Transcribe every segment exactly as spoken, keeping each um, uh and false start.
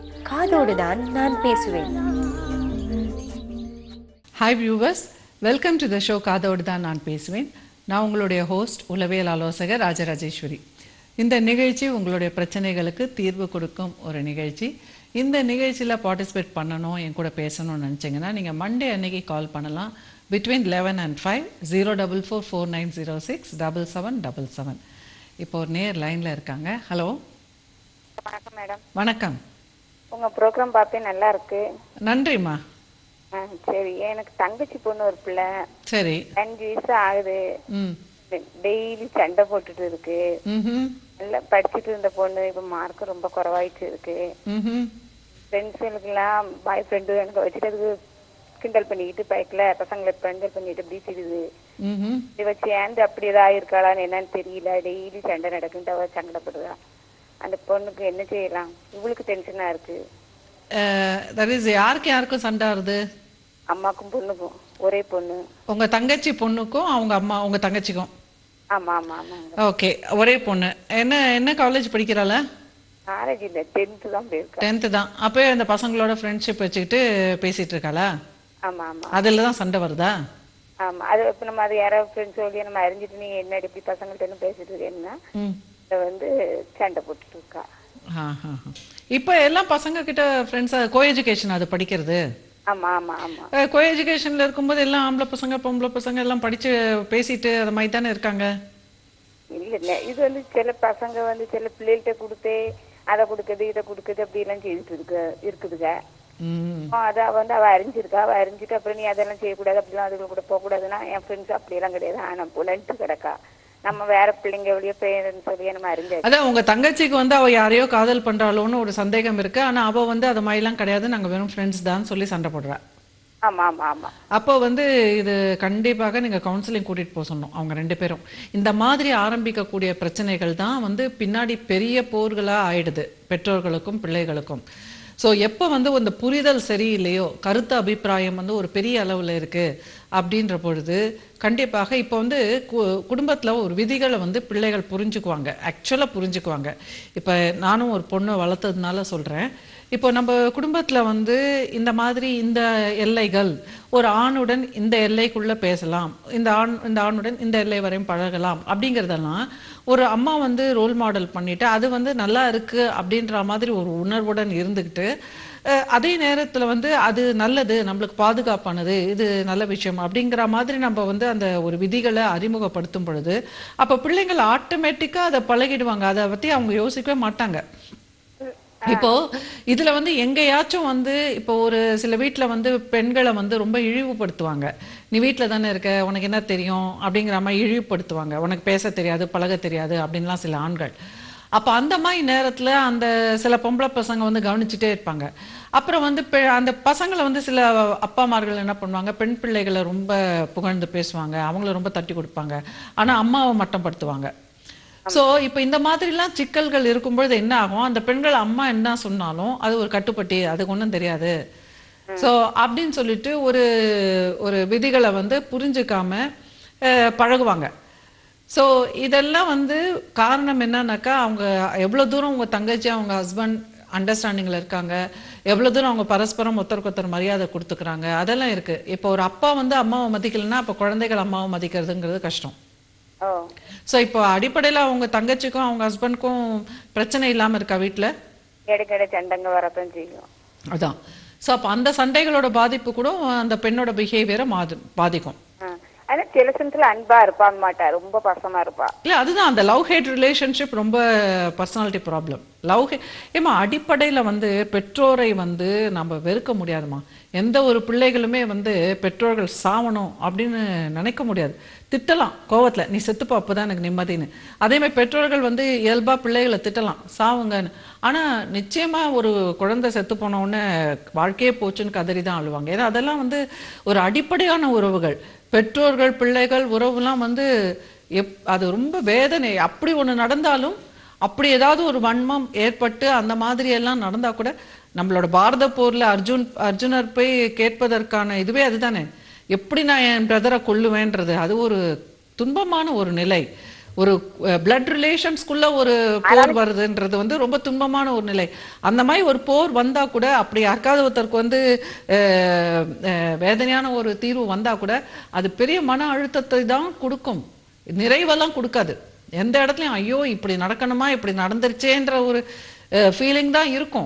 Kathoduthan Nan Pesuven. Hi viewers, welcome to the show Kathoduthan Nan Pesuven. நான் உங்களுடைய host உளவியல் ஆலோசகர் ராஜராஜேஸ்வரி. இந்த நிகழ்ச்சி உங்களுடைய பிரச்சனைகளுக்கு தீர்வு கொடுக்கும் ஒரு நிகழ்ச்சி. இந்த நிகழ்ச்சியில் பார்ட்டிசிபேட் பண்ணணும், என் கூட பேசணும்னு நினச்சிங்கன்னா நீங்கள் மண்டே அன்னைக்கு கால் பண்ணலாம். Between eleven and five zero double four four nine zero six double seven double seven. இப்போ ஒரு நேர் லைனில் இருக்காங்க. ஹலோ, வணக்கம் மேடம். வணக்கம். உங்க ப்ரோக்ராம் பார்த்தே நல்லா இருக்கு. நன்றிம்மா. சரி, எனக்கு தங்கச்சி பொண்ணு ஒரு பிள்ளை. சரி, அஞ்சு வயசு ஆகுது. டெய்லி சண்டை போட்டுட்டு இருக்கு. நல்லா படிச்சுட்டு இருந்த பொண்ணு இப்ப மார்க் ரொம்ப குறைவாயிட்டு இருக்கு. ஃப்ரெண்ட்ஸுங்களுக்கு எல்லாம் பாய் ஃப்ரெண்டு எனக்கு வச்சுட்டு அதுக்கு கிண்டல் பண்ணிக்கிட்டு பைக்ல பசங்களை கிண்டல் பண்ணிட்டு இப்படி திரியுது. இவ சேர்ந்து அப்படி ஏதாவது இருக்காளான்னு என்னன்னு தெரியல. டெய்லி சண்டை நடக்குன்ட்டு அவ சங்கடப்படுறா. அந்த பொண்ணுக்கு என்ன செய்யலாம்? இவளுக்கு டென்ஷனா இருக்கு. யாருக்கு யாருக்கும் சண்டை வருது? அம்மாக்கும் பொண்ணுக்கும். ஒரே பொண்ணு. உங்க தங்கச்சி பொண்ணுக்கும் அவங்க அம்மா உங்க தங்கச்சிக்கும்? ஆமா ஆமா ஆமா. ஓகே, ஒரே பொண்ணு. என்ன என்ன காலேஜ் படிக்கிறாள? காலேஜ் இல்ல, டென்த் தான் போயிருக்கா. டென்த் தான். அப்போ அந்த பசங்களோட ஃப்ரெண்ட்ஷிப் வச்சுக்கிட்டு பேசிட்டு இருக்காளா? ஆமா ஆமா. அதுல தான் சண்டை வருதா? ஆமா. அது இப்ப நம்ம அது யாராவது ஃப்ரெண்ட்ஸ் சொல்லி நம்ம அறிஞ்சிட்டு நீங்க என்ன இப்படி பசங்கள்ட்ட பேசிட்டு இருக்கேன்னா வந்து சண்டை போட்டுட்டு இருக்கா. இப்ப எல்லாம் பசங்க கிட்ட ஃப்ரெண்ட்ஸ் கோ எஜுகேஷன் அது படிக்கிறது. ஆமா ஆமா ஆமா. கோ எஜுகேஷன்ல இருக்கும்போது எல்லாம் ஆம்பளை பசங்க பொம்பளை பசங்க எல்லாம் படிச்சு பேசிட்டு அது மாதிரி தானே இருக்காங்க. இல்ல, இது வந்து சில பசங்க வந்து சில பிள்ளைகிட்ட கொடுத்து அதை கொடுக்குது இதை கொடுக்குது அப்படி எல்லாம் செய்துட்டு இருக்கு இருக்குதுங்க. அத வந்து அவ அறிஞ்சிருக்கா. அவ அறிஞ்சிட்டு அப்புறம் நீ அதெல்லாம் செய்யக்கூடாது அப்படிலாம் அதுல கூட போக கூடாதுன்னா என் ஃப்ரெண்ட்ஸ் அப்படியெல்லாம் கிடையாது. ஆனா புலன்ட்டு கிடக்கா. நம்ம வேற பிள்ளைங்க வழியா பேரண்ட்ஸ் வழியா நம்ம அறிஞ்சாச்சு. அதான் உங்க தங்கச்சிக்கு வந்து அவ யாரையோ காதல் பண்றாளோன்னு ஒரு சந்தேகம் இருக்கு. ஆனா அவ வந்து அது மாதிரிலாம் கிடையாது, நாங்க வெறும் ஃப்ரெண்ட்ஸ் தான் சொல்லி சண்டை போடுறா. ஆமா ஆமா ஆமா. அப்போ வந்து இது கண்டிப்பாக நீங்க கவுன்சிலிங் கூட்டிட்டு போக சொன்னோம் அவங்க ரெண்டு பேரும். இந்த மாதிரி ஆரம்பிக்கக்கூடிய பிரச்சனைகள் தான் வந்து பின்னாடி பெரிய போர்களா ஆயிடுது பெற்றோர்களுக்கும் பிள்ளைகளுக்கும். ஸோ எப்போ வந்து அந்த புரிதல் சரியில்லையோ, கருத்து அபிப்பிராயம் வந்து ஒரு பெரிய அளவில் இருக்குது அப்படின்ற பொழுது கண்டிப்பாக இப்போ வந்து கு குடும்பத்தில் ஒரு விதிகளை வந்து பிள்ளைகள் புரிஞ்சுக்குவாங்க, ஆக்சுவலாக புரிஞ்சுக்குவாங்க. இப்போ நானும் ஒரு பொண்ணை வளர்த்ததுனால சொல்கிறேன். இப்போ நம்ம குடும்பத்தில் வந்து இந்த மாதிரி இந்த எல்லைகள், ஒரு ஆணுடன் இந்த எல்லைக்குள்ளே பேசலாம், இந்த ஆண் இந்த ஆணுடன் இந்த எல்லை வரையும் பழகலாம் அப்படிங்கிறதெல்லாம் ஒரு அம்மா வந்து ரோல் மாடல் பண்ணிட்டு அது வந்து நல்லா இருக்கு அப்படின்ற மாதிரி ஒரு உணர்வுடன் இருந்துக்கிட்டு, அதே நேரத்தில் வந்து அது நல்லது, நம்மளுக்கு பாதுகாப்பானது, இது நல்ல விஷயம் அப்படிங்கிற மாதிரி நம்ம வந்து அந்த ஒரு விதிகளை அறிமுகப்படுத்தும் பொழுது அப்போ பிள்ளைங்கள் ஆட்டோமேட்டிக்காக அதை பழகிடுவாங்க. அதை பற்றி அவங்க யோசிக்கவே மாட்டாங்க. இப்போ இதுல வந்து எங்கேயாச்சும் வந்து இப்போ ஒரு சில வீட்டுல வந்து பெண்களை வந்து ரொம்ப இழிவுபடுத்துவாங்க. நீ வீட்டுல தானே இருக்க, உனக்கு என்ன தெரியும் அப்படிங்கிற மாதிரி இழிவுபடுத்துவாங்க. உனக்கு பேச தெரியாது, பழக தெரியாது அப்படின்லாம் சில ஆண்கள். அப்ப அந்த மாதிரி நேரத்துல அந்த சில பொம்பளை பசங்க வந்து கவனிச்சுட்டே இருப்பாங்க. அப்புறம் வந்து அந்த பசங்களை வந்து சில அப்பாமார்கள் என்ன பண்ணுவாங்க, பெண் பிள்ளைகளை ரொம்ப புகழ்ந்து பேசுவாங்க, அவங்கள ரொம்ப தட்டி கொடுப்பாங்க, ஆனா அம்மாவை மட்டப்படுத்துவாங்க. ஸோ இப்போ இந்த மாதிரிலாம் சிக்கல்கள் இருக்கும்பொழுது என்ன ஆகும், அந்த பெண்கள் அம்மா என்ன சொன்னாலும் அது ஒரு கட்டுப்பட்டி, அதுக்கு ஒன்றும் தெரியாது ஸோ அப்படின்னு சொல்லிட்டு ஒரு ஒரு விதிகளை வந்து புரிஞ்சுக்காம பழகுவாங்க. ஸோ இதெல்லாம் வந்து காரணம் என்னன்னாக்கா, அவங்க எவ்வளோ தூரம் உங்கள் தங்கச்சி அவங்க ஹஸ்பண்ட் அண்டர்ஸ்டாண்டிங்கில் இருக்காங்க, எவ்வளோ தூரம் அவங்க பரஸ்பரம் ஒருத்தருக்கு ஒருத்தர் மரியாதை கொடுத்துக்கிறாங்க, அதெல்லாம் இருக்குது. இப்போ ஒரு அப்பா வந்து அம்மாவை மதிக்கலைன்னா அப்போ குழந்தைகள் அம்மாவை மதிக்கிறதுங்கிறது கஷ்டம். சோ இப்போ அடிப்படையில அவங்க தங்கச்சிக்கும் அவங்க ஹஸ்பண்டுக்கும் பிரச்சனை இல்லாம இருக்கா வீட்டுல? இடைக்கிட சண்டைங்க வரதான் செய்யும். அதான். சோ அப்ப அந்த சண்டைகளோட பாதிப்பு கூட அந்த பெண்ணோட பிஹேவியரை பாதிக்கும். ஆனா சில சமயத்துல அன்பா இருப்பா மாட்டா, ரொம்ப பசமா இருப்பா. இல்ல அதுதான் அந்த லவ் ஹேட் ரிலேஷன்ஷிப் ரொம்ப பர்சனாலிட்டி ப்ராப்ளம். லவ் ஹே ஏமா அடிப்படையில வந்து பெற்றோரை வந்து நம்ம வெறுக்க முடியாதுமா. எந்த ஒரு பிள்ளைகளுமே வந்து பெற்றோர்கள் சாவணும் அப்படின்னு நினைக்க முடியாது. திட்டலாம் கோவத்துல, நீ செத்துப்போ அப்போதான் எனக்கு நிம்மதின்னு. அதே மாதிரி பெற்றோர்கள் வந்து இயல்பா பிள்ளைகளை திட்டலாம், சாவுங்கன்னு. ஆனா நிச்சயமா ஒரு குழந்தை செத்து போன உடனே வாழ்க்கையே போச்சுன்னு கதறி தான் அழுவாங்க. ஏன்னா அதெல்லாம் வந்து ஒரு அடிப்படையான உறவுகள். பெற்றோர்கள் பிள்ளைகள் உறவுலாம் வந்து எப் அது ரொம்ப வேதனை. அப்படி ஒன்று நடந்தாலும் அப்படி ஏதாவது ஒரு வன்மம் ஏற்பட்டு அந்த மாதிரி எல்லாம் நடந்தா கூட நம்மளோட பாரத போர்ல அர்ஜுன் அர்ஜுனர் போய் கேட்பதற்கான இதுவே அதுதானே, எப்படி நான் என் பிரதரை கொல்லுவேன்றது. அது ஒரு துன்பமான ஒரு நிலை. ஒரு பிளட் ரிலேஷன்ஸ்குள்ள ஒரு போர் வருதுன்றது வந்து ரொம்ப துன்பமான ஒரு நிலை. அந்த மாதிரி ஒரு போர் வந்தா கூட அப்படி யாருக்காவது ஒருத்தருக்கு வந்து வேதனையான ஒரு தீர்வு வந்தா கூட அது பெரிய மன அழுத்தத்தை தான் கொடுக்கும், நிறைவெல்லாம் கொடுக்காது. எந்த இடத்துலயும் ஐயோ இப்படி நடக்கணுமா இப்படி நடந்துருச்சேன்ற ஒரு ஃபீலிங் தான் இருக்கும்.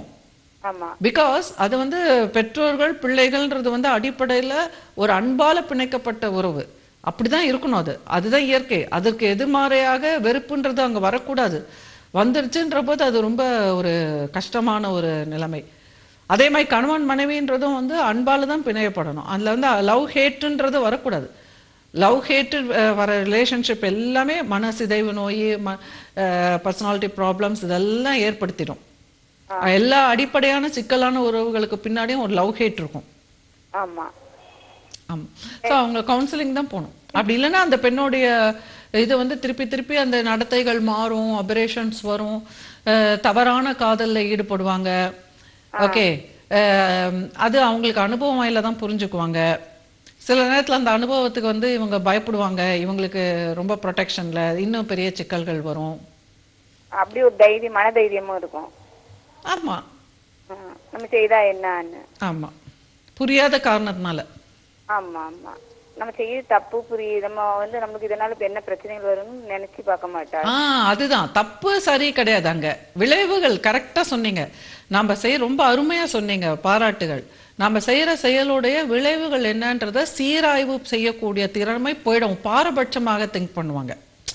பிகாஸ் அது வந்து பெற்றோர்கள் பிள்ளைகள்ன்றது வந்து அடிப்படையில ஒரு அன்பால பிணைக்கப்பட்ட உறவு, அப்படிதான் இருக்கணும். அது அதுதான் இயற்கை. அதற்கு எதிர்மாறையாக வெறுப்புன்றது அங்க வரக்கூடாது. வந்துருச்சுன்ற போது அது ரொம்ப ஒரு கஷ்டமான ஒரு நிலைமை. அதே மாதிரி கணவன் மனைவின்றதும் வந்து அன்பால தான் பிணையப்படணும். அதுல வந்து லவ் ஹேட்ன்றது வரக்கூடாது. லவ் ஹேட்டு வர ரிலேஷன்ஷிப் எல்லாமே மனசிதைவு நோய், பர்சனாலிட்டி ப்ராப்ளம்ஸ் இதெல்லாம் ஏற்படுத்திடும். எல்லா அடிப்படையான சிக்கலான உறவுகளுக்கு பின்னாடியும் ஒரு லவ் ஹேட் இருக்கும். ஆமா ஆமா ஸோ அவங்க கவுன்சிலிங் தான் போகணும். அப்படி இல்லைன்னா அந்த பெண்ணுடைய இது வந்து திருப்பி திருப்பி அந்த நடத்தைகள் மாறும், அபரேஷன்ஸ் வரும், தவறான காதல்ல ஈடுபடுவாங்க. ஓகே, அது அவங்களுக்கு அனுபவம் வாயில தான் புரிஞ்சுக்குவாங்க. சில நேரத்துல அந்த அனுபவத்துக்கு வந்து இவங்க பயப்படுவாங்க, இவங்களுக்கு ரொம்ப ப்ரொடெக்ஷன்ல இன்னும் பெரிய சிக்கல்கள் வரும். அப்படி ஒரு தைரியம் மன தைரியமும் இருக்கும். ஆமா, நம்ம செய்தா என்னன்னு ஆமா புரியாத காரணத்தினால. ஆமா ஆமா நம்ம செய்ய தப்பு புரியுது, நம்ம வந்து நமக்கு இதனால என்ன பிரச்சனைகள் வரும்னு நினைச்சு பார்க்க மாட்டோம். ஆஹ் அதுதான் தப்பு சரி கிடையாது, அங்க விளைவுகள். கரெக்டா சொன்னீங்க, நாம செய்ய ரொம்ப அருமையா சொன்னீங்க, பாராட்டுகள். நம்ம செய்யற செயலுடைய விளைவுகள் என்னன்றத சீராய்வு செய்யக்கூடிய திறமை போயிடும். பாரபட்சமாக திங்க் பண்ணுவாங்க,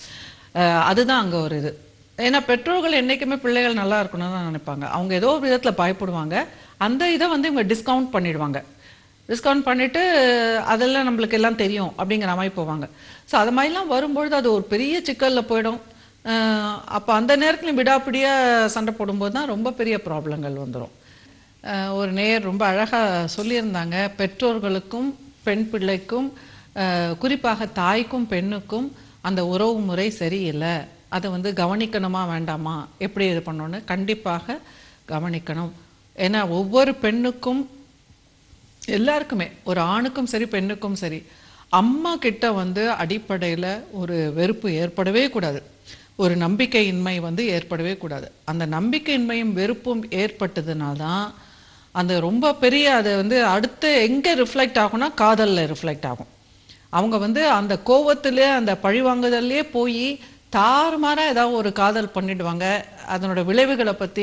அதுதான் அங்க ஒரு இது. ஏன்னா பெற்றோர்கள் என்னைக்குமே பிள்ளைகள் நல்லா இருக்கணும்னு தான் நினைப்பாங்க. அவங்க ஏதோ ஒரு விதத்துல பயப்படுவாங்க, அந்த இதை வந்து இவங்க டிஸ்கவுண்ட் பண்ணிடுவாங்க. டிஸ்கவுண்ட் பண்ணிட்டு அதெல்லாம் நம்மளுக்கு எல்லாம் தெரியும் அப்படிங்கிற மாதிரி போவாங்க. ஸோ அது மாதிரிலாம் வரும்பொழுது அது ஒரு பெரிய சிக்கல்ல போயிடும். அப்போ அந்த நேரத்துல விடாப்பிடியா சண்டை போடும்போது தான் ரொம்ப பெரிய ப்ராப்ளங்கள் வந்துடும். ஒரு நேயர் ரொம்ப அழகா சொல்லியிருந்தாங்க, பெற்றோர்களுக்கும் பெண் பிள்ளைக்கும் குறிப்பாக தாய்க்கும் பெண்ணுக்கும் அந்த உறவு முறை சரியில்லை, அதை வந்து கவனிக்கணுமா வேண்டாமா, எப்படி இது பண்ணணும்னு. கண்டிப்பாக கவனிக்கணும். ஏன்னா ஒவ்வொரு பெண்ணுக்கும், எல்லாருக்குமே, ஒரு ஆணுக்கும் சரி பெண்ணுக்கும் சரி, அம்மா கிட்ட வந்து அடிப்படையில ஒரு வெறுப்பு ஏற்படவே கூடாது, ஒரு நம்பிக்கையின்மை வந்து ஏற்படவே கூடாது. அந்த நம்பிக்கையின்மையும் வெறுப்பும் ஏற்பட்டதுனால்தான் அந்த ரொம்ப பெரிய அது வந்து அடுத்து எங்க ரிஃப்ளெக்ட் ஆகும்னா காதல்ல ரிஃப்ளெக்ட் ஆகும். அவங்க வந்து அந்த கோவத்திலே அந்த பழிவாங்குதல்லே போய் தாறுமாறா ஏதாவது ஒரு காதல் பண்ணிடுவாங்க. அதனோட விளைவுகளை பத்தி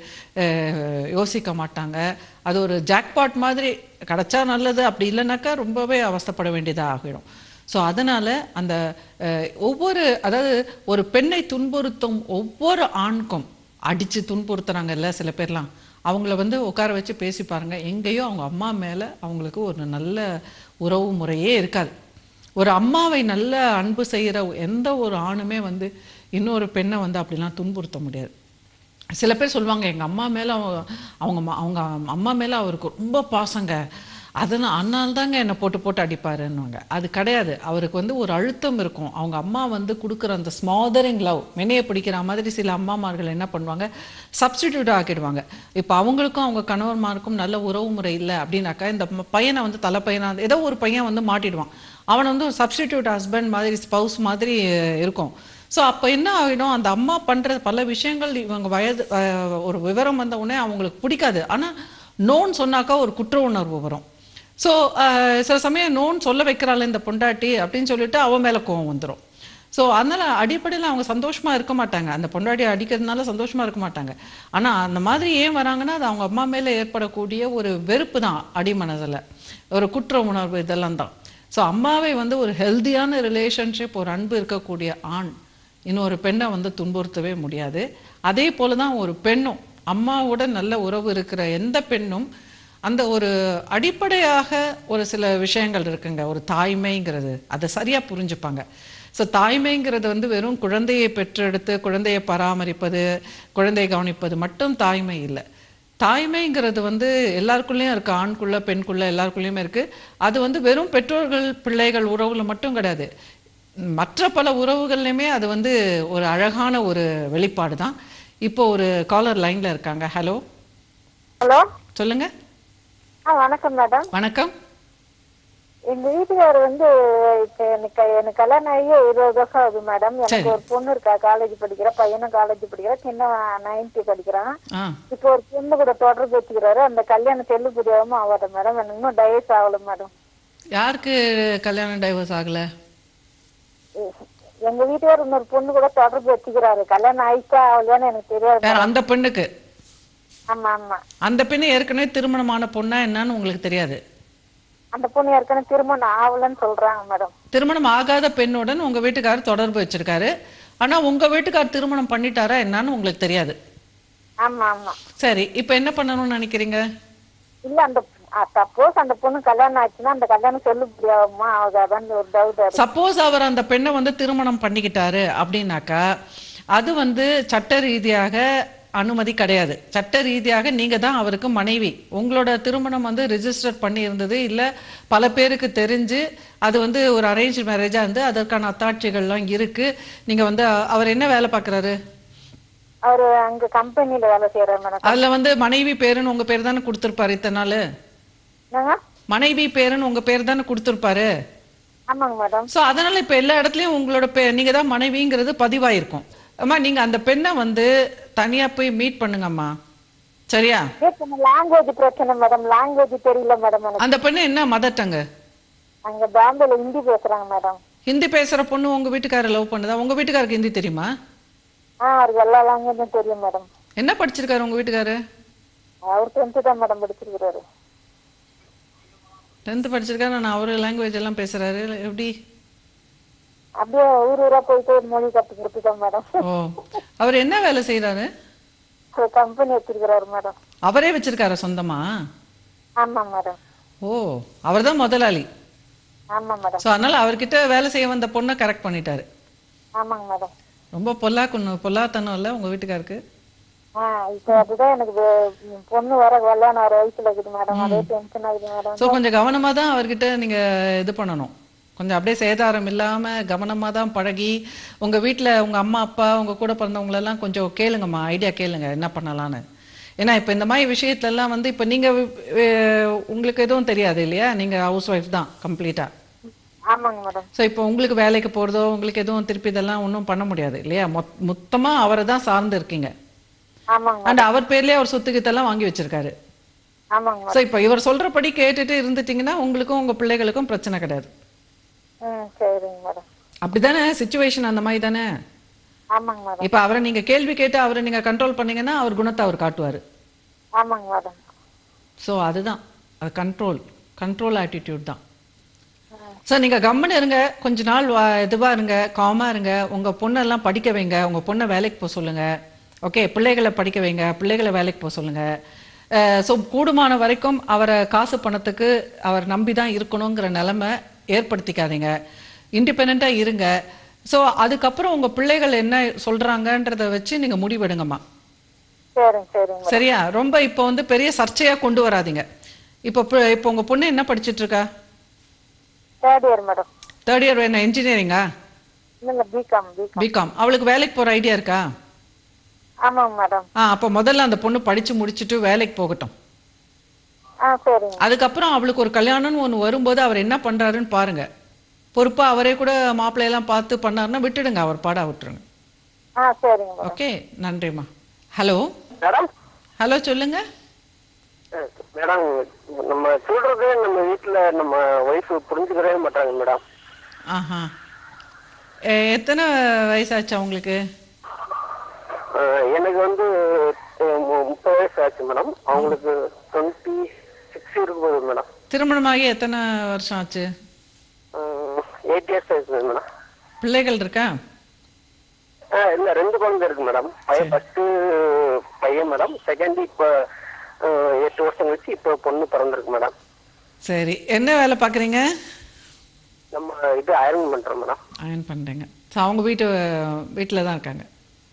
யோசிக்க மாட்டாங்க. அது ஒரு ஜாக்பாட் மாதிரி, கிடைச்சா நல்லது, அப்படி இல்லைனாக்கா ரொம்பவே அவஸ்தைப்பட வேண்டியதாக ஆகிடும். ஸோ அதனால அந்த ஒவ்வொரு, அதாவது ஒரு பெண்ணை துன்புறுத்தும் ஒவ்வொரு ஆணுக்கும், அடிச்சு துன்புறுத்துறாங்கல்ல சில பேர்லாம், அவங்கள வந்து உட்கார வச்சு பேசி பாருங்க, எங்கேயோ அவங்க அம்மா மேல அவங்களுக்கு ஒரு நல்ல உறவு முறையே இருக்காது. ஒரு அம்மாவை நல்ல அன்பு செய்யற எந்த ஒரு ஆணுமே வந்து இன்னொரு பெண்ணை வந்து அப்படிலாம் துன்புறுத்த முடியாது. சில பேர் சொல்லுவாங்க, எங்க அம்மா மேல அவங்க அவங்க அம்மா மேல அவருக்கு ரொம்ப பாசங்க, அதனால் அதனால தாங்க என்னை போட்டு போட்டு அடிப்பாருன்னுவாங்க. அது கிடையாது. அவருக்கு வந்து ஒரு அழுத்தம் இருக்கும். அவங்க அம்மா வந்து கொடுக்குற அந்த ஸ்மாதரிங் லவ், மெனையை பிடிக்கிற மாதிரி சில அம்மாமார்கள் என்ன பண்ணுவாங்க, சப்ஸ்டிடியூட் ஆக்கிடுவாங்க. இப்போ அவங்களுக்கும் அவங்க கணவன்மாருக்கும் நல்ல உறவு முறை இல்லை அப்படின்னாக்கா, இந்த பையனை வந்து தலை பையனா ஏதோ ஒரு பையன் வந்து மாட்டிடுவான், அவனை வந்து ஒரு சப்ஸ்டிடியூட் ஹஸ்பண்ட் மாதிரி, ஸ்பவுஸ் மாதிரி இருக்கும். ஸோ அப்போ என்ன ஆகிடும், அந்த அம்மா பண்ணுற பல விஷயங்கள் இவங்க வயது ஒரு விவரம் வந்த உடனே அவங்களுக்கு பிடிக்காது. ஆனால் நோன்னு சொன்னாக்கா ஒரு குற்ற உணர்வு வரும். ஸோ சில சமயம் நோன்னு சொல்ல வைக்கிறாள் இந்த பொண்டாட்டி அப்படின்னு சொல்லிட்டு அவன் மேலே கோவம் வந்துடும். ஸோ அதனால அடிப்படையில் அவங்க சந்தோஷமா இருக்க மாட்டாங்க, அந்த பொண்டாட்டி அடிக்கிறதுனால சந்தோஷமா இருக்க மாட்டாங்க. ஆனால் அந்த மாதிரி ஏன் வராங்கன்னா, அது அவங்க அம்மா மேலே ஏற்படக்கூடிய ஒரு வெறுப்பு தான், அடிமனதில் ஒரு குற்ற உணர்வு, இதெல்லாம் தான். ஸோ அம்மாவை வந்து ஒரு ஹெல்தியான ரிலேஷன்ஷிப், ஒரு அன்பு இருக்கக்கூடிய ஆண் இன்னொரு பெண்ணை வந்து துன்புறுத்தவே முடியாது. அதே போல தான் ஒரு பெண்ணும், அம்மாவோட நல்ல உறவு இருக்கிற எந்த பெண்ணும் அந்த ஒரு அடிப்படையாக ஒரு சில விஷயங்கள் இருக்குங்க. ஒரு தாய்மைங்கிறது அதை சரியா புரிஞ்சுப்பாங்க. ஸோ தாய்மைங்கிறது வந்து வெறும் குழந்தையை பெற்றெடுத்து குழந்தையை பராமரிப்பது, குழந்தையை கவனிப்பது மட்டும் தாய்மை இல்லை. தாய்மைங்கிறது வந்து எல்லாருக்குள்ளேயும் இருக்கு, ஆண்குள்ள பெண்குள்ள எல்லாருக்குள்ளேயுமே இருக்கு. அது வந்து வெறும் பெற்றோர்கள் பிள்ளைகள் உறவுல மட்டும் கிடையாது, மற்ற பல உறவுகள்லையுமே அது வந்து ஒரு அழகான ஒரு வெளிப்பாடு தான். இப்போ ஒரு காலர் லைன்ல இருக்காங்க. ஹலோ. ஹலோ, சொல்லுங்க. வணக்கம் மேடம். வணக்கம். எங்க வீட்டுக்காரர் வந்து இப்ப எனக்கு எனக்கு கல்யாணம் ஆகி இருபது வருஷம் ஆகுது மேடம். எனக்கு ஒரு பொண்ணு இருக்கா, காலேஜ் படிக்கிற பையனும் காலேஜ் படிக்கிற, சின்ன நைன்த்து படிக்கிறான். இப்போ ஒரு பொண்ணு கூட தொடர்பு வச்சுக்கிறாரு. அந்த கல்யாணம் செல்லுபடியாகவும் ஆகாத மேடம். எனக்கு இன்னும் டைவர்ஸ் ஆகல மேடம். யாருக்கு கல்யாணம் டைவர்ஸ் ஆகல? எங்க வீட்டுக்காரர் இன்னொரு பொண்ணு கூட தொடர்பு வச்சுக்கிறாரு. கல்யாணம் ஆயிடுச்சா ஆகலையான்னு எனக்கு தெரியாது. அந்த பெண்ணுக்கு? ஆமா ஆமா. அந்த பெண்ணு ஏற்கனவே திருமணமான பொண்ணா என்னன்னு உங்களுக்கு தெரியாது? அந்த பொண்ணு ஏற்கனவே திருமணம் ஆகலன்னு சொல்றாங்க மேடம். திருமணம் ஆகாத பெண்ணுடன் உங்க வீட்டுக்காரர் தொடர்பு வச்சிருக்காரு. ஆனா உங்க வீட்டுக்காரர் திருமணம் பண்ணிட்டாரா என்னன்னு உங்களுக்கு தெரியாது. ஆமா ஆமா. சரி, இப்போ என்ன பண்ணணும்னு நினைக்கிறீங்க? இல்ல, அந்த சப்போஸ் அந்த பொண்ணு கல்யாணம் ஆச்சுன்னா அந்த கல்யாணம் செல்லுபடியாகுமா ஆகாதான்னு ஒரு டவுட். சப்போஸ் அவர் அந்த பெண்ணை வந்து திருமணம் பண்ணிக்கிட்டாரு அப்படின்னாக்கா அது வந்து சட்ட ரீதியாக அனுமதி கிடையாது. சட்ட ரீதியாக நீங்க தான் அவருக்கு மனைவி. உங்களோட திருமணம் வந்து ரெஜிஸ்டர் பண்ணி இருந்தது இல்ல பல பேருக்கு தெரிஞ்சு அது வந்து ஒரு அரேஞ்ச் மேரேஜா இருந்து அதற்கான அத்தாட்சிகள்லாம் இருக்கு. நீங்க வந்து அவர் என்ன வேலை பார்க்கறாரு? அவரு அங்க கம்பெனில வேலை செய்யறாரு மேடம். அதுல வந்து மனைவி பேருன்னு உங்க பேர் தானே கொடுத்திருப்பாரு இத்தனை நாள்? மனைவி பேருன்னு உங்க பேர் தானே கொடுத்திருப்பாரு? ஆமாங்க மேடம். சோ அதனால இப்ப எல்லா இடத்துலயும் உங்களோட நீங்க தான் மனைவிங்கிறது பதிவாயிருக்கும். அம்மா நீங்க அந்த பெண்ணை வந்து தனியா போய் மீட் பண்ணுங்கம்மா, சரியா? லாங்குவேஜ் பிரச்சனை மேடம், லாங்குவேஜ் தெரியல மேடம். அந்த பெண்ணு என்ன மதர் டங்கு? அங்க பாம்பேல ஹிந்தி பேசுறாங்க மேடம். ஹிந்தி பேசுற பொண்ணு உங்க வீட்டுக்காரர் லவ் பண்ணுதா? உங்க வீட்டுக்காரருக்கு ஹிந்தி தெரியுமா? ஆ, அவருக்கு எல்லா லாங்குவேஜும் தெரியும் மேடம். என்ன படிச்சிருக்காரு உங்க வீட்டுக்காரரு? அவர் டென்த் தான் மேடம் படிச்சிருக்காரு. டென்த் படிச்சிருக்காரு, நான் அவரு லாங்குவேஜ் எல்லாம் பேசுறாரு எப்படி? அப்படியே ஊர் ஊரா போயிட்டு மொழி கத்து கொடுத்துட்டோம் மேடம். ஓ, அவர் என்ன வேலை செய்யறாரு? கம்பெனி வச்சிருக்கிறாரு மேடம். அவரே வச்சிருக்காரா சொந்தமா? ஆமா மேடம். ஓ, அவர்தான் முதலாளி. ஆமா மேடம். சோ அதனால அவர்கிட்ட வேலை செய்ய வந்த பொண்ணை கரெக்ட் பண்ணிட்டாரு. ஆமாங்க மேடம். ரொம்ப பொல்லா கொன்னு பொல்லாத்தனம் இல்ல உங்க வீட்டுக்காருக்கு? ஆ, இப்போ அதுதான் எனக்கு பொண்ணு வர கல்யாணம் வர வயசுல இருக்குது மேடம். அதே டென்ஷன் ஆகுது மேடம். சோ கொஞ்சம் கவனமா தான் அவர்கிட்ட நீங்க இது பண்ணணும். கொஞ்சம் அப்படியே சேதாரம் இல்லாம கவனமா தான் பழகி உங்க வீட்டுல உங்க அம்மா அப்பா உங்க கூட பிறந்தவங்க எல்லாம் கொஞ்சம் கேளுங்கம்மா, ஐடியா கேளுங்க என்ன பண்ணலான்னு. ஏன்னா இப்ப இந்த மாதிரி விஷயத்துல எல்லாம் வந்து இப்ப நீங்க உங்களுக்கு எதுவும் தெரியாது இல்லையா? நீங்க ஹவுஸ் ஒய்ஃப் தான் கம்ப்ளீட்டா. ஆமாங்க மேடம். சோ இப்போ உங்களுக்கு வேலைக்கு போறதோ உங்களுக்கு எதுவும் திருப்பி இதெல்லாம் ஒன்றும் பண்ண முடியாது இல்லையா? மொத்தமா அவரை தான் சார்ந்து இருக்கீங்க. ஆமாங்க. அண்ட் அவர் பேர்லயே அவர் சொத்துக்கிட்டெல்லாம் வாங்கி வச்சிருக்காரு. ஆமாங்க. சோ இப்போ இவர் சொல்றபடி கேட்டுட்டு இருந்துட்டீங்கன்னா உங்களுக்கும் உங்க பிள்ளைகளுக்கும் பிரச்சனை கிடையாது. ம், சரிங்க மேடம். அப்படிதானே சிச்சுவேஷன்? அந்த மாதிரி தானே? ஆமாங்க மேடம். இப்ப அவரை நீங்க கேள்வி கேட்டு அவரை நீங்க கண்ட்ரோல் பண்ணீங்கன்னா அவர் குணத்தை அவர் காட்டுவாரு. ஆமாங்க மேடம். சோ அதுதான் அது கண்ட்ரோல் கண்ட்ரோல் ஆட்டிடியூட் தான். சோ நீங்க கம்முன்னு இருங்க, கொஞ்ச நாள் இதுவா இருங்க, காமா இருங்க. உங்க பொண்ணெல்லாம் படிக்க வைங்க, உங்க பொண்ணை வேலைக்கு போக சொல்லுங்க. ஓகே, பிள்ளைகளை படிக்க வைங்க, பிள்ளைகளை வேலைக்கு போக சொல்லுங்க. ஸோ கூடுமான வரைக்கும் அவரை காசு பணத்துக்கு அவர் நம்பி தான் இருக்கணுங்கிற நிலைமை ஏற்படுத்திக்காதீங்க. இண்டிபெண்டா இருங்க. ஸோ அதுக்கப்புறம் உங்க பிள்ளைகள் என்ன சொல்றாங்கன்றத வச்சு நீங்க முடிவெடுங்கம்மா. சரியா? ரொம்ப இப்போ வந்து பெரிய சர்ச்சையா கொண்டு வராதீங்க. இப்போ இப்போ உங்க பொண்ணு என்ன படிச்சிட்டு இருக்கா? Third year madam. Third year என்ன இன்ஜினியரிங்கா? இல்ல, பிகாம். பிகாம். அவளுக்கு வேலைக்கு போற ஐடியா இருக்கா? ஆமாங்க மேடம். ஆ, அப்ப முதல்ல அந்த பொண்ணு படிச்சு முடிச்சிட்டு வேலைக்கு போகட்டும். ஆ, சரிங்க. அதுக்கப்புறம் அவளுக்கு ஒரு கல்யாணம்னு ஒன்று வரும்போது அவர் என்ன பண்றாருன்னு பாருங்க. பொறுப்பா அவரே கூட மாப்பிள்ளையெல்லாம் பார்த்து பண்ணாருன்னா விட்டுடுங்க, அவர் பாடா விட்டுருங்க. ஆ, சரிங்க. ஓகே, நன்றிம்மா. Hello madam. ஹலோ, சொல்லுங்க மேடம். நம்ம சொல்றது நம்ம வீட்டுல நம்ம ஒய்ஃப் புரிஞ்சுக்கவே மாட்டாங்க மேடம். ஆஹா, எத்தனை வயசாச்சா உங்களுக்கு? எனக்கு வந்து முப்பது வயசு ஆச்சு மேடம். அவங்களுக்கு டுவெண்ட்டி சிக்ஸ் இருக்குது மேடம். திருமணமாகி எத்தனை வருஷம் ஆச்சு? எயிட் இயர்ஸ் ஆயிடுச்சு மேடம். பிள்ளைகள் இருக்கா? இல்ல, ரெண்டு குழந்தை இருக்கு மேடம். பையன் ஃபர்ஸ்ட் பையன் மேடம். செகண்ட் இப்ப எட்டு வருஷம் கழிச்சு இப்ப பொண்ணு பிறந்திருக்கு மேடம். சரி, என்ன வேலை பாக்குறீங்க? நம்ம இது அயர்ன் பண்றோம் மேடம். அயர்ன் பண்றீங்க. அவங்க வீட்டு வீட்டுல தான் இருக்காங்க?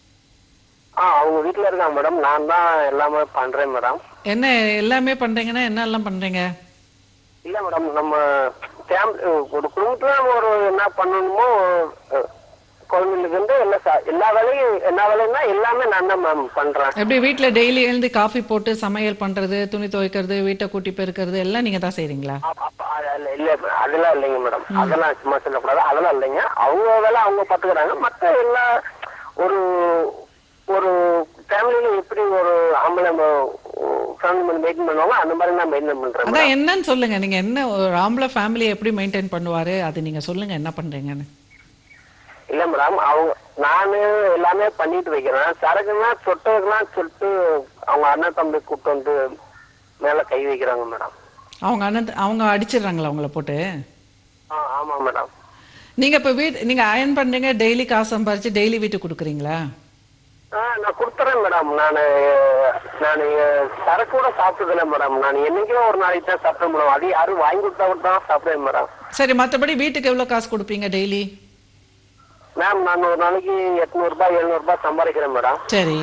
ஆ, அவங்க வீட்டுல இருக்காங்க மேடம். நான் தான் எல்லாமே பண்றேன் மேடம். என்ன எல்லாமே பண்றீங்கன்னா என்ன எல்லாம் பண்றீங்க? இல்ல மேடம், நம்ம ஒரு குடும்பத்துல ஒரு என்ன பண்ணணுமோ குழந்தைங்களுக்கு வந்து எல்லா எல்லா வேலையும் எல்லா வேலையும்னா எல்லாமே நான் தான் மேம் பண்றேன். எப்படி வீட்டுல டெய்லி எழுந்து காஃபி போட்டு சமையல் பண்றது, துணி துவைக்கிறது, வீட்டை கூட்டி பெருக்கிறது எல்லாம் நீங்க தான் செய்றீங்களா? இல்ல அதெல்லாம் இல்லைங்க மேடம், அதெல்லாம் சும்மா சொல்லக்கூடாது, அதெல்லாம் இல்லைங்க. அவங்க வேலை அவங்க பாத்துக்கிறாங்க. மத்த எல்லா ஒரு ஒரு ஃபேமிலியில எப்படி ஒரு ஆம்பளை ஃபேமிலி மெயின்டைன் பண்ணுவாங்க அந்த மாதிரி நான் மெயின்டைன் பண்றேன். அதான் என்னன்னு சொல்லுங்க, நீங்க என்ன ஒரு ஆம்பளை ஃபேமிலி எப்படி மெயின்டைன் பண்ணுவாரு அது நீங்க சொல்லுங்க, என்ன பண்றீங்கன்னு. இல்ல மேடம், அவங்க நானு எல்லாமே பண்ணிட்டு வைக்கிறேன். சரக்குன்னா சொட்டதுக்கெல்லாம் சொல்லிட்டு அவங்க அண்ணன் தம்பி கூப்பிட்டு வந்து மேல கை வைக்கிறாங்க மேடம். அவங்க அண்ணன் அவங்க அடிச்சிடுறாங்களா அவங்கள போட்டு? ஆமா மேடம். நீங்க இப்ப வீட் நீங்க அயன் பண்றீங்க, டெய்லி காசு சம்பாரிச்சு டெய்லி வீட்டுக்கு கொடுக்குறீங்களா? நான் கொடுத்துறேன் மேடம். நான் நான் சரக்கு கூட சாப்பிட்டதில்ல மேடம். நான் என்னைக்கோ ஒரு நாளைக்கு தான் சாப்பிட்டேன் மேடம். அது யாரும் வாங்கி கொடுத்தா கூட தான் சாப்பிடுவேன் மேடம். சரி, மற்றபடி வீட்டுக்கு எவ்வளவு காசு கொடுப்பீங்க டெய்லி? மேம் நான் ஒரு நாளைக்கு எட்நூறு ரூபாய் எழுநூறு ரூபாய் சம்பாதிக்கிறேன் மேடம். சரி,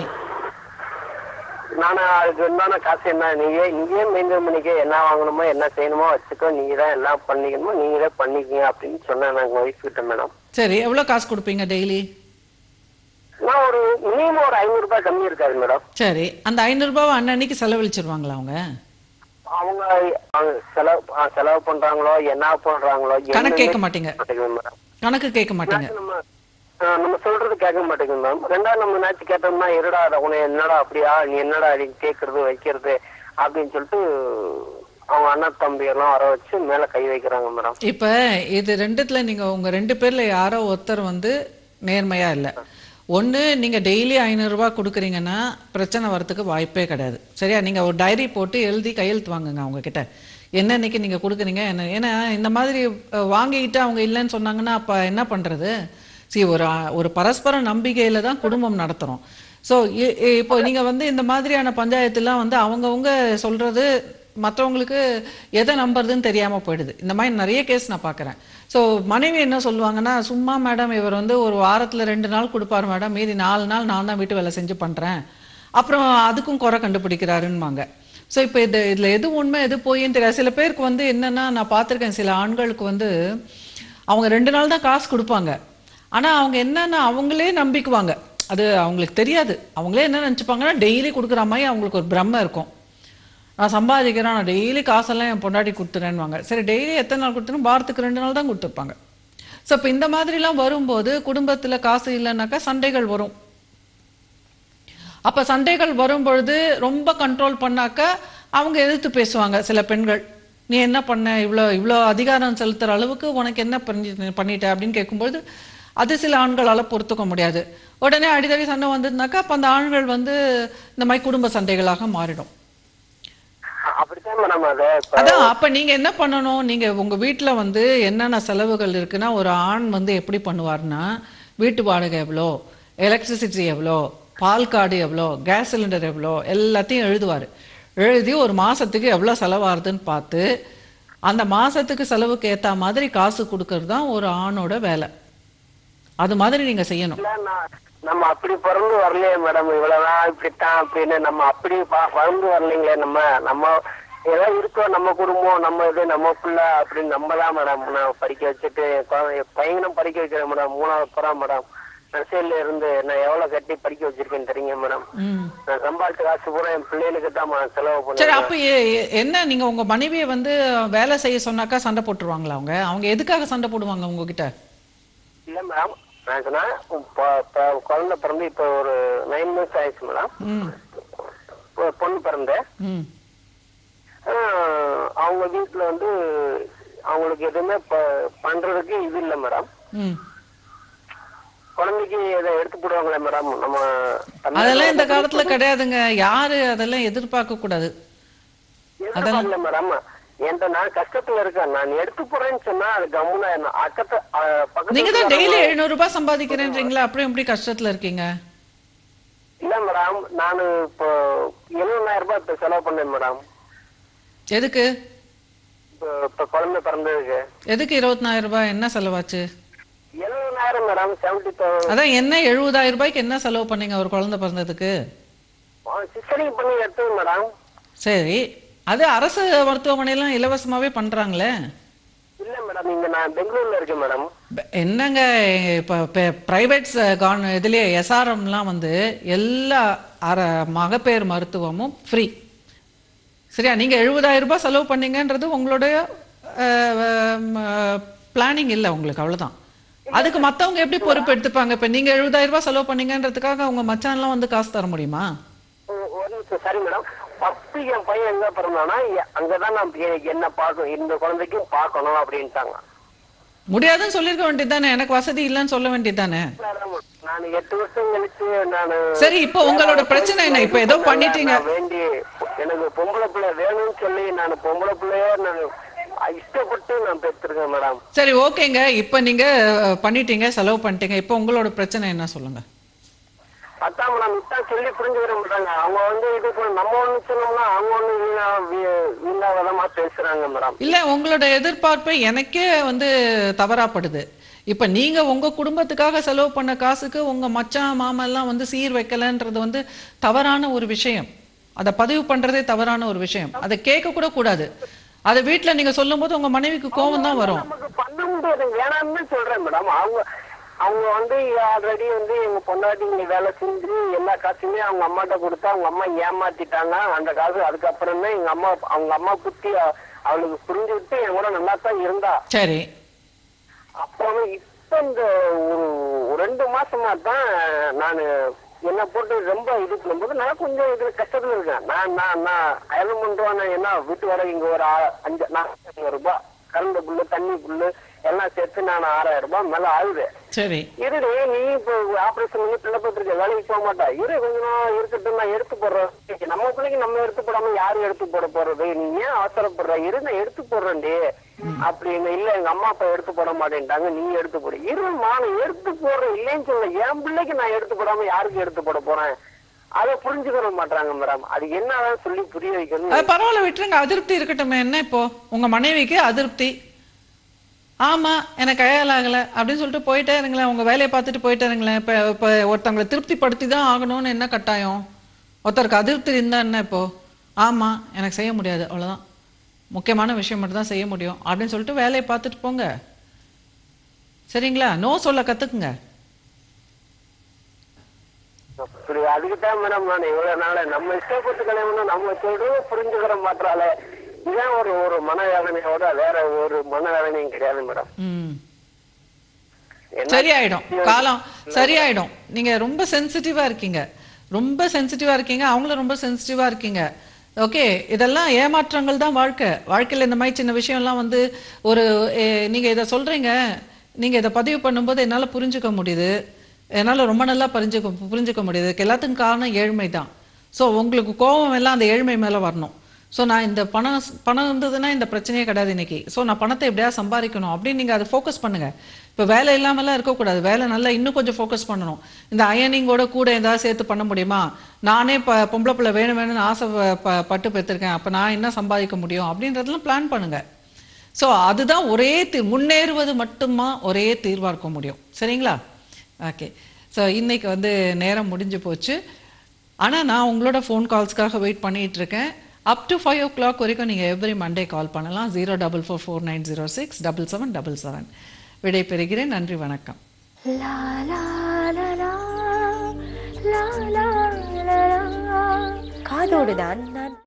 நான் அதுக்கு உண்டான காசு என்ன நீங்க நீங்க மெயின்டைன் பண்ணிக்க, என்ன வாங்கணுமோ என்ன செய்யணுமோ வச்சுக்கோ, நீங்க தான் எல்லாம் பண்ணிக்கணுமோ நீங்களே பண்ணிக்கங்க அப்படின்னு சொன்னேன் நாங்க ஒய்ஃப் கிட்ட மேடம். சரி, எவ்வளவு காசு கொடுப்பீங்க டெய்லி? நான் ஒரு மினிமம் ஒரு ஐநூறு ரூபாய் கம்மி இருக்காது மேடம். சரி, அந்த ஐநூறு ரூபாய் அன்னன்னைக்கு செலவழிச்சிருவாங்களா அவங்க? அவங்க செலவு செலவு பண்றாங்களோ என்ன பண்றாங்களோ கணக்கு கேட்க மாட்டீங்க மேடம்? கணக்கு கேட்க மாட்டீங்க, நம்ம சொல்றது கேட்க மாட்டேங்குது மேம். ரெண்டாவது நம்ம நேற்று கேட்டோம்னா இருடா உன என்னடா அப்படியா நீ என்னடா நீ கேட்கறது வைக்கிறது அப்படின்னு சொல்லிட்டு அவங்க அண்ணன் தம்பி எல்லாம் வர வச்சு மேல கை வைக்கிறாங்க மேடம். இப்ப இது ரெண்டுத்துல நீங்க உங்க ரெண்டு பேர்ல யாரோ ஒருத்தர் வந்து நேர்மையா இல்ல. ஒண்ணு, நீங்க டெய்லி ஐநூறு ரூபாய் கொடுக்குறீங்கன்னா பிரச்சனை வரதுக்கு வாய்ப்பே கிடையாது. சரியா? நீங்க ஒரு டைரி போட்டு எழுதி கையெழுத்து வாங்குங்க அவங்க கிட்ட, என்னன்னைக்கு நீங்க கொடுக்குறீங்க என்ன. ஏன்னா இந்த மாதிரி வாங்கிக்கிட்டு அவங்க இல்லைன்னு சொன்னாங்கன்னா அப்ப என்ன பண்றது? சி ஒரு ஒரு பரஸ்பர நம்பிக்கையில தான் குடும்பம் நடத்துறோம். ஸோ இப்போ நீங்க வந்து இந்த மாதிரியான பஞ்சாயத்துலாம் வந்து அவங்கவுங்க சொல்றது மற்றவங்களுக்கு எதை நம்புறதுன்னு தெரியாம போயிடுது. இந்த மாதிரி நிறைய கேஸ் நான் பாக்குறேன். ஸோ மனைவி என்ன சொல்லுவாங்கன்னா, சும்மா மேடம் இவர் வந்து ஒரு வாரத்துல ரெண்டு நாள் கொடுப்பாரு மேடம், மீதி நாலு நாள் நான் தான் வீட்டு வேலை செஞ்சு பண்றேன், அப்புறம் அதுக்கும் குறை கண்டுபிடிக்கிறாருன்னுவாங்க. ஸோ இப்போ இது இதுல எது உண்மை எது போயின்னு தெரியாது. சில பேருக்கு வந்து என்னன்னா, நான் பார்த்துருக்கேன் சில ஆண்களுக்கு வந்து அவங்க ரெண்டு நாள் தான் காசு கொடுப்பாங்க, ஆனா அவங்க என்னன்னா அவங்களே நம்பிக்குவாங்க. அது அவங்களுக்கு தெரியாது. அவங்களே என்ன நினைச்சுப்பாங்கன்னா டெய்லி கொடுக்குற மாதிரி அவங்களுக்கு ஒரு பிரம்ம இருக்கும். நான் சம்பாதிக்கிறேன், நான் டெய்லி காசெல்லாம் என் பொண்டாட்டி கொடுத்துறேன்னுவாங்க. சரி, டெய்லி எத்தனை நாள் கொடுத்துரும்? வாரத்துக்கு ரெண்டு நாள் தான் கொடுத்துருப்பாங்க. ஸோ இப்போ இந்த மாதிரிலாம் வரும்போது குடும்பத்துல காசு இல்லைன்னாக்கா சண்டைகள் வரும். அப்ப சண்டைகள் வரும் பொழுது ரொம்ப கண்ட்ரோல் பண்ணாக்கா அவங்க எதிர்த்து பேசுவாங்க சில பெண்கள். நீ என்ன பண்ண, இவ்வளோ இவ்வளோ அதிகாரம் செலுத்துற அளவுக்கு உனக்கு என்ன பண்ணி பண்ணிட்ட அப்படின்னு கேட்கும்போது அது சில ஆண்களால் பொறுத்துக்க முடியாது. உடனே அடிக்கடி சண்டை வந்ததுனாக்கா அப்ப அந்த ஆண்கள் வந்து இந்த மாதிரி குடும்ப சண்டைகளாக மாறிடும். அதான் அப்ப நீங்க என்ன பண்ணணும், நீங்க உங்க வீட்டுல வந்து என்னென்ன செலவுகள் இருக்குன்னா, ஒரு ஆண் வந்து எப்படி பண்ணுவார்னா, வீட்டு வாடகை எவ்வளோ, எலக்ட்ரிசிட்டி எவ்வளோ, பால் கார்டு எவ்வளோ, கேஸ் சிலிண்டர் எவ்வளோ எல்லாத்தையும் எழுதுவாரு. எழுதி ஒரு மாசத்துக்கு எவ்வளவு செலவாகுதுன்னு பார்த்து அந்த மாசத்துக்கு செலவுக்கு ஏத்த மாதிரி காசு கொடுக்கறது தான் ஒரு ஆணோட வேலை. அது மாதிரி நீங்க செய்யணும். நம்ம அப்படி பிறந்து வரலையே மேடம், இவ்வளவுதான் இப்படித்தான் அப்படின்னு நம்ம அப்படி பிறந்து வரலைங்களே. நம்ம நம்ம ஏதோ இருக்கோம், நம்ம குடும்பம், நம்ம இது, நம்ம பிள்ளை அப்படின்னு நம்ம தான் மேடம் நான் படிக்க வச்சுட்டு பையனும் படிக்க வைக்கிறேன் மேடம். மூணாவது போறான் மேடம். நர்சரியில இருந்து நான் எவ்வளவு கட்டி படிக்க வச்சிருக்கேன்னு தெரியுங்க மேடம். நான் சம்பாதிச்ச காசு பூரா என் பிள்ளைகளுக்கு தான் செலவு பண்ணேன். சரி, அப்ப என்ன நீங்க உங்க மனைவியை வந்து வேலை செய்ய சொன்னாக்கா சண்டை போட்டுருவாங்களா? அவங்க அவங்க எதுக்காக சண்டை போடுவாங்க உங்ககிட்ட? இல்ல மேடம், நான் சொன்னா குழந்தை பிறந்து இப்ப ஒரு நைன் மந்த்ஸ் ஆயிடுச்சு மேடம். பொண்ணு பிறந்த அவங்க வீட்டுல வந்து அவங்களுக்கு எதுவுமே பண்றதுக்கு இது இல்ல மேடம். குழந்தைக்கு இதை எடுத்து போடுவாங்களே மேடம். நம்ம அதெல்லாம் இந்த காலத்துல கிடையாதுங்க. யாரு அதெல்லாம் எதிர்பார்க்க கூடாது. அதெல்லாம் மேடம், என்கிட்ட நான் கஷ்டத்துல இருக்கேன், நான் எடுத்து போறேன்னு சொன்னா அது கம்முனா அக்கத்தை. நீங்க தான் டெய்லி எழுநூறு ரூபாய் சம்பாதிக்கிறேன்றீங்களா, அப்புறம் எப்படி கஷ்டத்துல இருக்கீங்க? இல்ல மேடம், நானு இப்போ எழுபதாயிரம் ரூபாய் இப்ப செலவு பண்ணேன் மேடம். எதுக்கு? இப்ப குழந்தை பிறந்ததுக்கு. எதுக்கு இருபத்தினாயிரம் ரூபாய்? என்ன செலவாச்சு? எழுபதாயிரம் மேடம். Seventy thousand. அதான் என்ன எழுபதாயிரம் ரூபாய்க்கு என்ன செலவு பண்ணீங்க ஒரு குழந்தை பிறந்ததுக்கு? சிசரிங் பண்ணி எடுத்தது மேடம். சரி, அது அரசு மருத்துவமனையெல்லாம் இலவசமாவே பண்றாங்களே. இல்ல மேடம், இங்க நான் பெங்களூர்ல இருக்கேன் மேடம். என்னங்க இப்போ பிரைவேட்ஸ் இதுலேயே எஸ்ஆர்எம்லாம் வந்து எல்லா அர மகப்பேறு மருத்துவமும் ஃப்ரீ. சரியா? நீங்கள் எழுபதாயிரம் ரூபாய் செலவு பண்ணீங்கன்றது உங்களுடைய பிளானிங் இல்லை உங்களுக்கு, அவ்வளோதான். அதுக்கு மற்றவங்க எப்படி பொறுப்பு எடுத்துப்பாங்க? இப்போ நீங்கள் எழுபதாயிரம் ரூபாய் செலவு பண்ணீங்கன்றதுக்காக அவங்க மச்சான்லாம் வந்து காசு தர முடியுமா? ஒரு நிமிஷம். சரி மேடம், ஃபர்ஸ்ட் என் பையன் எங்க பிறந்தானா அங்கதான் நான் என்ன பார்க்கணும், இந்த குழந்தைக்கும் பார்க்கணும் அப்படின்ட்டாங்க. முடியாதுன்னு சொல்லிருக்க வேண்டியது தானே, எனக்கு வசதி இல்லைன்னு சொல்ல வேண்டியது தானே. நான் எட்டு வருஷம் கழிச்சு நான் சரி, இப்போ உங்களோட பிரச்சனை என்ன? இப்போ ஏதோ பண்ணிட்டீங்க, வேண்டி எனக்கு பொம்பளை பிள்ளை வேணும்னு சொல்லி நான் பொம்பளை பிள்ளைய நான் இஷ்டப்பட்டு நான் பெற்றிருக்கேன் மேடம். சரி, ஓகேங்க. இப்போ நீங்க பண்ணிட்டீங்க, செலவு பண்ணிட்டீங்க. இப்போ உங்களோட பிரச்சனை என்ன சொல்லுங்க. அதான் மேடம், இதான் சொல்லி புரிஞ்சுக்கிற மாட்டாங்க. அவங்க வந்து இது நம்ம ஒண்ணு சொன்னோம்னா அவங்க ஒண்ணு வீணா வீணா விதமா பேசுறாங்க மேடம். இல்ல, உங்களோட எதிர்பார்ப்பு எனக்கே வந்து தவறாப்படுது. இப்ப நீங்க உங்க குடும்பத்துக்காக செலவு பண்ண காசுக்கு உங்க மச்சான் மாமா எல்லாம் வந்து சீர் வைக்கலன்றது வந்து தவறான ஒரு விஷயம். அதை பதிவு பண்றதே தவறான ஒரு விஷயம். அதை கேட்க கூட கூடாது. அதை வீட்டுல நீங்க சொல்லும் போது உங்க மனைவிக்கு கோபம் தான் வரும். நமக்கு பண்ண முடியாது, வேணாம்னு சொல்றேன் மேடம். அவங்க அவங்க வந்து ஆல்ரெடி வந்து எங்க பொண்டாட்டி இங்க வேலை செஞ்சு எல்லா காசுமே அவங்க அம்மாட்ட கொடுத்தா அவங்க அம்மா ஏமாத்திட்டாங்க. அந்த காசு அதுக்கப்புறம் தான் எங்க அம்மா அவங்க அம்மா குத்தி அவளுக்கு புரிஞ்சுக்கிட்டு என் கூட நல்லா தான் இருந்தா. சரி, அப்புறம் இப்ப இந்த ஒரு ரெண்டு மாசமா தான் நான் என்ன போட்டு ரொம்ப இது பண்ணும்போது நான் கொஞ்சம் இதுல கஷ்டத்துல இருக்கேன். நான் நான் நான் அயலம் பண்றேன். என்ன வீட்டு வர இங்க ஒரு அஞ்சு நாலாயிரம் ரூபாய் கரண்ட் புல்லு தண்ணி புல்லு எல்லாம் சேர்த்து நான் ஆறாயிரம் ரூபாய் மேல ஆகுது. சரி, இருடு நீ இப்ப ஆபரேஷன் பண்ணி பிள்ளை பத்திருக்க வேலைக்கு போக மாட்டா, இரு கொஞ்ச நாள் இருக்கட்டும், நான் எடுத்து போடுறேன். நம்ம பிள்ளைக்கு நம்ம எடுத்து போடாம யாரும் எடுத்து போட போறது, நீ ஏன் அவசரப்படுற, இரு நான் எடுத்து போடுறேன்டி அப்படின்னு. இல்ல எங்க அம்மா அப்பா எடுத்து போட மாட்டேன்ட்டாங்க, நீ எடுத்து போடு. இருமா நான் எடுத்து போடுறேன் இல்லைன்னு சொல்ல, என் பிள்ளைக்கு நான் எடுத்து போடாம யாருக்கு எடுத்து போட போறேன், அதை புரிஞ்சுக்கிற மாட்டாங்க மேடம். அது என்னதான் சொல்லி புரிய வைக்கணும். பரவாயில்ல, விட்டுருங்க. அதிருப்தி இருக்கட்டும். என்ன இப்போ உங்க மனைவிக்கு அதிருப்தி, ஆமா எனக்கு கையாலாகல அப்படின்னு சொல்லிட்டு போயிட்டே இருங்களேன், உங்க வேலையை பார்த்துட்டு போயிட்டே இருங்களேன். இப்ப இப்ப ஒருத்தவங்களை திருப்திப்படுத்தி தான் ஆகணும்னு என்ன கட்டாயம்? ஒருத்தருக்கு அதிருப்தி இருந்தா என்ன? இப்போ ஆமா எனக்கு செய்ய முடியாது, அவ்வளவுதான், முக்கியமான விஷயம் மட்டும் தான் செய்ய முடியும் அப்படின்னு சொல்லிட்டு வேலையை பார்த்துட்டு போங்க. சரிங்களா? நோ சொல்ல கத்துக்குங்க. அப்படி அதுக்குதான் மேடம் நான் இவ்வளவு நாள நம்ம இஷ்டப்பட்டு கல்யாணம் நம்ம சொல்றது புரிஞ்சுக்கிற மாட்டாளே. இதான் ஒரு ஒரு மனவேதனையோட வேற ஒரு மனவேதனையும் கிடையாது மேடம். சரியாயிடும், காலம் சரியாயிடும். நீங்க ரொம்ப சென்சிட்டிவா இருக்கீங்க, ரொம்ப சென்சிட்டிவா இருக்கீங்க, அவங்களும் ரொம்ப சென்சிட்டிவா இருக்கீங்க. ஓகே, இதெல்லாம் ஏமாற்றங்கள் தான் வாழ்க்கை. வாழ்க்கையில் இந்த மாதிரி சின்ன விஷயம் எல்லாம் வந்து ஒரு நீங்க இதை சொல்றீங்க, நீங்க இதை பதிவு பண்ணும்போது என்னால புரிஞ்சுக்க முடியுது, என்னால் ரொம்ப நல்லா புரிஞ்சுக்க புரிஞ்சுக்க முடியுது. எல்லாத்துக்கும் காரணம் ஏழ்மை தான். ஸோ உங்களுக்கு கோபம் எல்லாம் அந்த ஏழ்மை மேலே வரணும். ஸோ நான் இந்த பணம் பணம் இருந்ததுன்னா இந்த பிரச்சனையே கிடையாது இன்னைக்கு. ஸோ நான் பணத்தை எப்படியா சம்பாதிக்கணும் அப்படின்னு நீங்கள் அதை ஃபோக்கஸ் பண்ணுங்க. இப்போ வேலை இல்லாமலாம் இருக்கக்கூடாது, வேலை நல்லா இன்னும் கொஞ்சம் ஃபோக்கஸ் பண்ணணும். இந்த அயனிங்கோட கூட ஏதாவது சேர்த்து பண்ண முடியுமா? நானே ப பொம்பளை பிள்ளை வேணும் வேணும்னு ஆசை ப பட்டு பெற்றிருக்கேன், அப்போ நான் என்ன சம்பாதிக்க முடியும் அப்படின்றதெல்லாம் பிளான் பண்ணுங்க. ஸோ அதுதான் ஒரே தீ முன்னேறுவது மட்டுமா ஒரே தீர்வாக இருக்க முடியும். சரிங்களா? ஓகே, ஸோ இன்னைக்கு வந்து நேரம் முடிஞ்சு போச்சு. ஆனால் நான் உங்களோட ஃபோன் கால்ஸ்க்காக வெயிட் பண்ணிட்டு இருக்கேன். Up to five o'clock வரைக்கும் நீங்கள் எவ்ரி மண்டே கால் பண்ணலாம். Zero double four four nine zero six double seven double seven. விடை பெறுகிறேன். நன்றி, வணக்கம். காதோடுதான் நான்